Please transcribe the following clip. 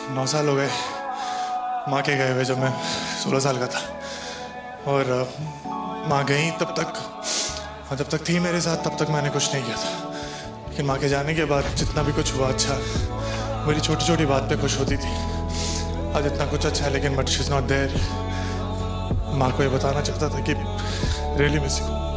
9 साल हो गए माँ के गए हुए, जब मैं 16 साल का था। और माँ गई तब तक, जब तक थी मेरे साथ तब तक मैंने कुछ नहीं किया था। लेकिन माँ के जाने के बाद जितना भी कुछ हुआ अच्छा, मेरी छोटी छोटी बात पे खुश होती थी। आज इतना कुछ अच्छा है लेकिन but she is not there. माँ को ये बताना चाहता था कि रियली मिस यू।